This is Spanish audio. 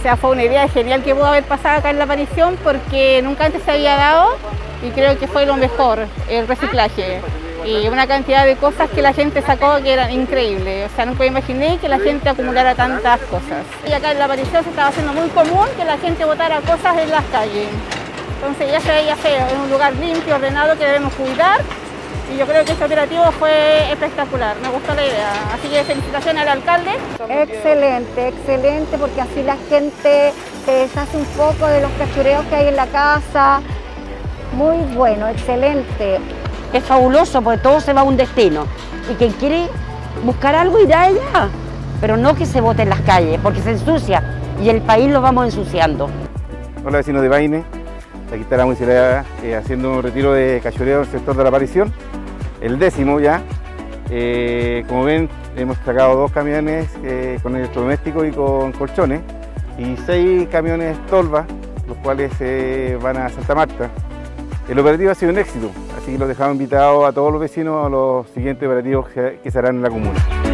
sea, fue una idea genial que pudo haber pasado acá en La Aparición porque nunca antes se había dado y creo que fue lo mejor, el reciclaje. Y una cantidad de cosas que la gente sacó que eran increíbles. O sea, nunca imaginé que la gente acumulara tantas cosas. Y acá en La Aparición se estaba haciendo muy común que la gente botara cosas en las calles. Entonces ya se veía feo, es un lugar limpio, ordenado que debemos cuidar. Y yo creo que este operativo fue espectacular, me gustó la idea. Así que felicitaciones al alcalde. Excelente, excelente, porque así la gente se deshace un poco de los cachureos que hay en la casa. Muy bueno, excelente. Es fabuloso porque todo se va a un destino. Y quien quiere buscar algo irá allá, pero no que se bote en las calles, porque se ensucia y el país lo vamos ensuciando. Hola vecinos de Paine, aquí está la municipalidad haciendo un retiro de cachureo en el sector de La Aparición. El 10º ya. Como ven, hemos sacado 2 camiones con electrodomésticos y con colchones y 6 camiones tolva, los cuales van a Santa Marta. El operativo ha sido un éxito, así que los dejamos invitados a todos los vecinos a los siguientes operativos que se harán en la comuna.